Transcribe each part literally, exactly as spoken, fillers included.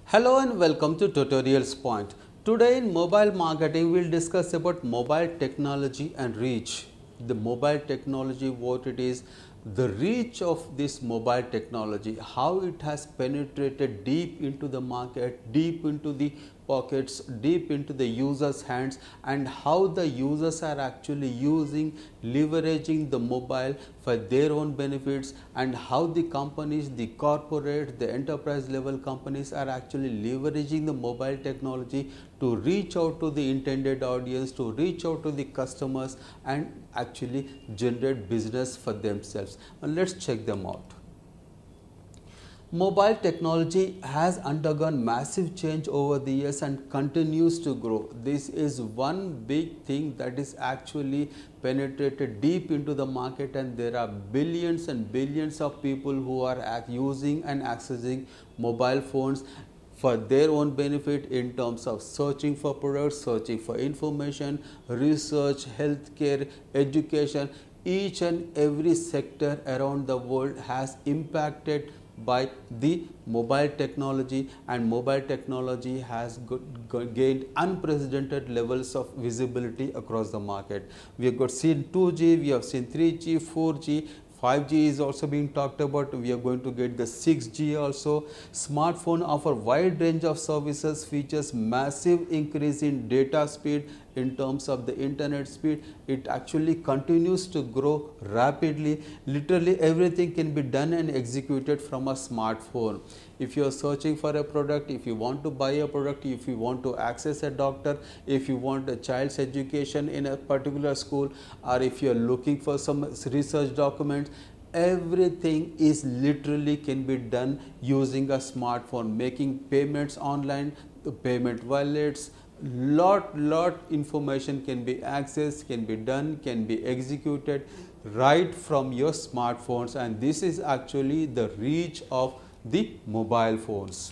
Hello and welcome to Tutorials Point. Today in mobile marketing we will discuss about mobile technology and reach. The mobile technology, what it is, the reach of this mobile technology, how it has penetrated deep into the market, deep into the pockets, deep into the users' hands, and how the users are actually using, leveraging the mobile for their own benefits, and how the companies, the corporate, the enterprise level companies are actually leveraging the mobile technology to reach out to the intended audience, to reach out to the customers and actually generate business for themselves. And let's check them out. Mobile technology has undergone massive change over the years and continues to grow. This is one big thing that is actually penetrated deep into the market, and there are billions and billions of people who are using and accessing mobile phones for their own benefit in terms of searching for products, searching for information, research, healthcare, education. Each and every sector around the world has impacted by the mobile technology, and mobile technology has gained unprecedented levels of visibility across the market. We have got seen two G, we have seen three G, four G, five G is also being talked about. We are going to get the six G also. Smartphone offer wide range of services, features massive increase in data speed in terms of the internet speed. It actually continues to grow rapidly. Literally everything can be done and executed from a smartphone. If you are searching for a product, if you want to buy a product, if you want to access a doctor, if you want a child's education in a particular school, or if you are looking for some research documents, everything is literally can be done using a smartphone. Making payments online, the payment wallets, lot lot information can be accessed, can be done, can be executed right from your smartphones, and this is actually the reach of the mobile phones.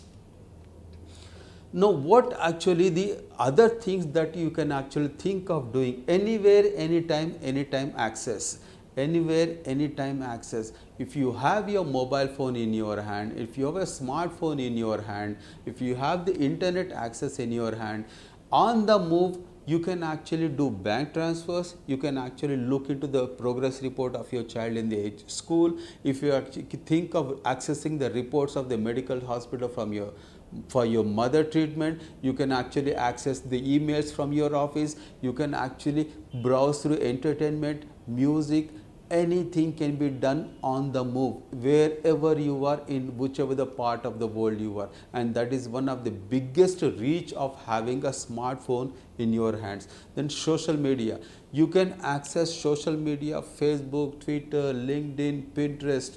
Now, what actually the other things that you can actually think of doing? Anywhere, anytime, anytime access. Anywhere, anytime access. If you have your mobile phone in your hand, if you have a smartphone in your hand, if you have the internet access in your hand, on the move, you can actually do bank transfers. You can actually look into the progress report of your child in the school. If you actually think of accessing the reports of the medical hospital from your for your mother treatment, you can actually access the emails from your office. You can actually browse through entertainment, music. Anything can be done on the move, wherever you are, in whichever the part of the world you are, and that is one of the biggest reach of having a smartphone in your hands. Then social media, you can access social media, Facebook, Twitter, LinkedIn, Pinterest.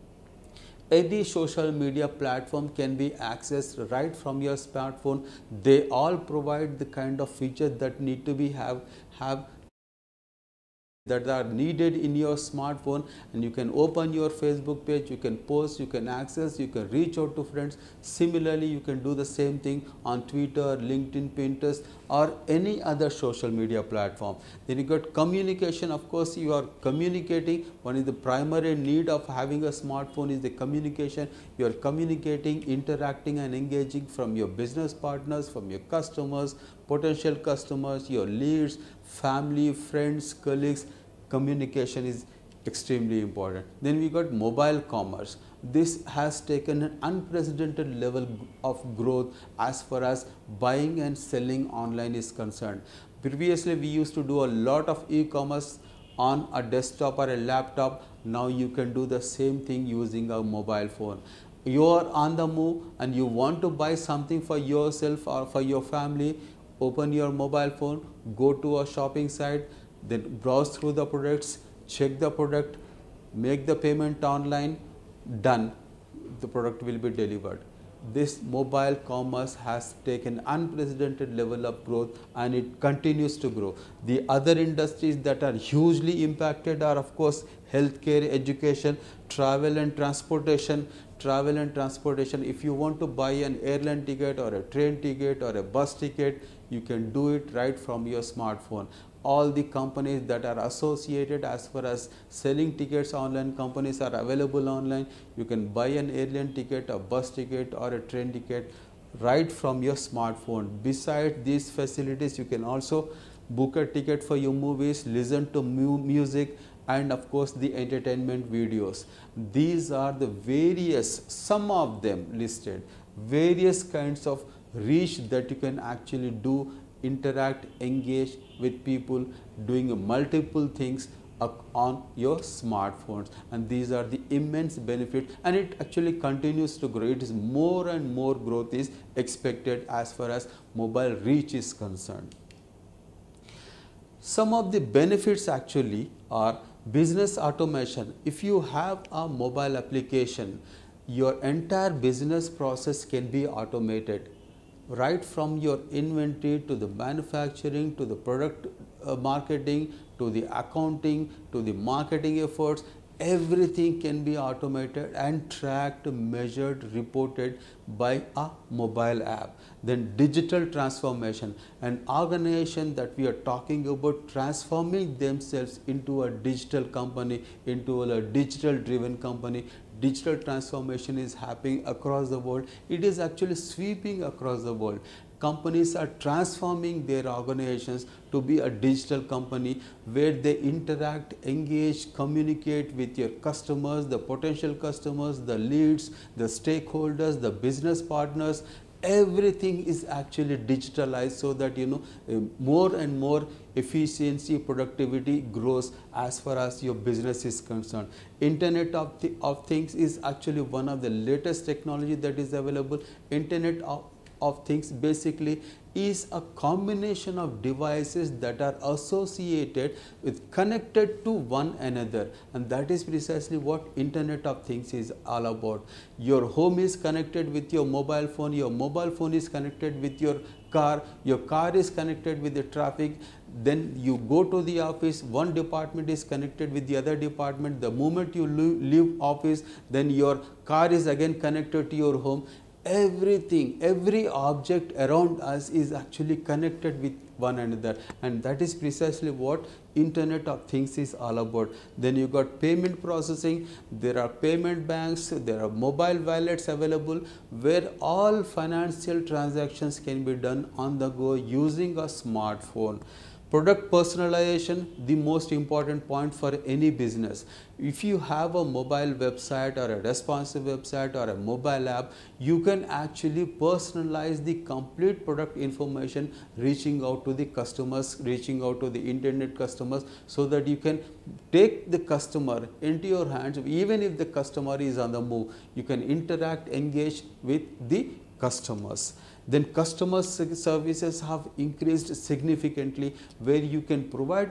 Any social media platform can be accessed right from your smartphone. They all provide the kind of features that need to be have have that are needed in your smartphone, and you can open your Facebook page, you can post, you can access, you can reach out to friends. Similarly, you can do the same thing on Twitter, LinkedIn, Pinterest, or any other social media platform. Then you got communication. Of course, you are communicating. One is the primary need of having a smartphone is the communication. You are communicating, interacting and engaging from your business partners, from your customers, potential customers, your leads, family, friends, colleagues. Communication is extremely important. Then we got mobile commerce. This has taken an unprecedented level of growth as far as buying and selling online is concerned. Previously, we used to do a lot of e-commerce on a desktop or a laptop. Now you can do the same thing using a mobile phone. You are on the move and you want to buy something for yourself or for your family. Open your mobile phone, go to a shopping site, then browse through the products, check the product, make the payment online, done. The product will be delivered. This mobile commerce has taken unprecedented level of growth, and it continues to grow. The other industries that are hugely impacted are, of course, healthcare, education, travel and transportation. Travel and transportation, if you want to buy an airline ticket or a train ticket or a bus ticket, you can do it right from your smartphone. All the companies that are associated as far as selling tickets online, companies are available online. You can buy an airline ticket, a bus ticket or a train ticket right from your smartphone. Besides these facilities, you can also book a ticket for your movies, listen to mu music, and of course the entertainment videos. These are the various, some of them listed, various kinds of reach that you can actually do, interact, engage with people, doing multiple things on your smartphones, and these are the immense benefits, and it actually continues to grow. It is more and more growth is expected as far as mobile reach is concerned. Some of the benefits actually are business automation. If you have a mobile application, your entire business process can be automated, right from your inventory to the manufacturing to the product uh, marketing to the accounting to the marketing efforts. Everything can be automated and tracked, measured, reported by a mobile app. Then digital transformation, an organization that we are talking about transforming themselves into a digital company, into a digital driven company. Digital transformation is happening across the world. It is actually sweeping across the world. Companies are transforming their organizations to be a digital company where they interact, engage, communicate with your customers, the potential customers, the leads, the stakeholders, the business partners. Everything is actually digitalized so that you know more and more efficiency, productivity grows as far as your business is concerned. Internet of, th of Things is actually one of the latest technology that is available. Internet of of things basically is a combination of devices that are associated with, connected to one another, and that is precisely what Internet of Things is all about. Your home is connected with your mobile phone, your mobile phone is connected with your car, your car is connected with the traffic. Then you go to the office, one department is connected with the other department. The moment you leave office, then your car is again connected to your home. Everything, every object around us is actually connected with one another, and that is precisely what Internet of Things is all about. Then you got payment processing, there are payment banks, there are mobile wallets available where all financial transactions can be done on the go using a smartphone. Product personalization, the most important point for any business. If you have a mobile website or a responsive website or a mobile app, you can actually personalize the complete product information, reaching out to the customers, reaching out to the internet customers, so that you can take the customer into your hands. Even if the customer is on the move, you can interact, engage with the customers. Then customer services have increased significantly, where you can provide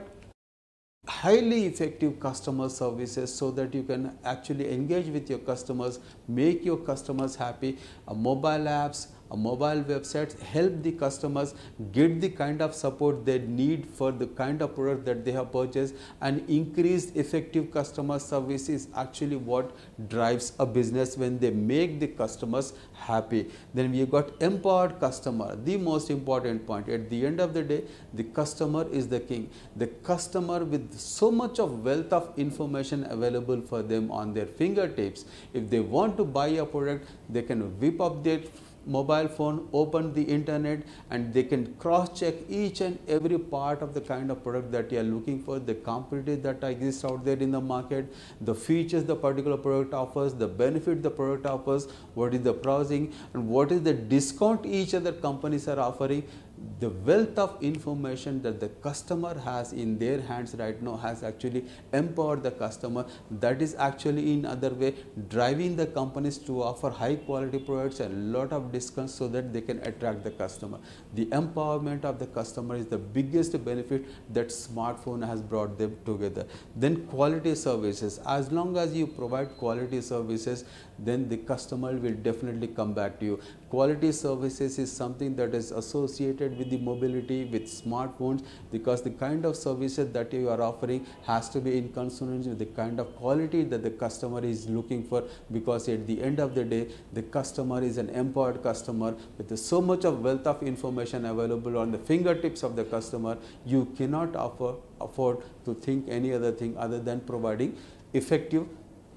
highly effective customer services so that you can actually engage with your customers, make your customers happy. Uh, mobile apps, uh, mobile websites help the customers get the kind of support they need for the kind of product that they have purchased, and increased effective customer service is actually what drives a business when they make the customers happy. Then we have got empowered customer, the most important point. At the end of the day, the customer is the king. The customer with so much of wealth of information available for them on their fingertips. If they want to buy a product, they can whip up their mobile phone, open the internet, and they can cross check each and every part of the kind of product that you are looking for, the competitors that exist out there in the market, the features the particular product offers, the benefit the product offers, what is the pricing, and what is the discount each other companies are offering. The wealth of information that the customer has in their hands right now has actually empowered the customer. That is actually in other way driving the companies to offer high quality products and lot of discounts so that they can attract the customer. The empowerment of the customer is the biggest benefit that smartphone has brought them together. Then quality services. As long as you provide quality services, then the customer will definitely come back to you. Quality services is something that is associated with the mobility, with smartphones, because the kind of services that you are offering has to be in consonance with the kind of quality that the customer is looking for, because at the end of the day, the customer is an empowered customer with so much of wealth of information available on the fingertips of the customer. You cannot offer, afford to think any other thing other than providing effective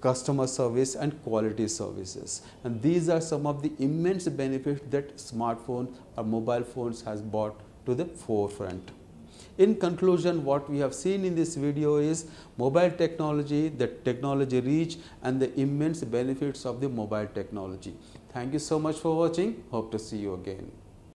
customer service and quality services. And these are some of the immense benefits that smartphone or mobile phones has brought to the forefront. In conclusion, what we have seen in this video is mobile technology, the technology reach and the immense benefits of the mobile technology. Thank you so much for watching. Hope to see you again.